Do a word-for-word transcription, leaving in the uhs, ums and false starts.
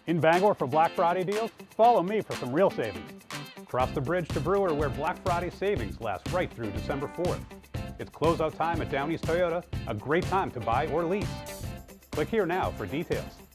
In Bangor for Black Friday deals? Follow me for some real savings. Cross the bridge to Brewer where Black Friday savings last right through December fourth. It's closeout time at Downeast Toyota, a great time to buy or lease. Click here now for details.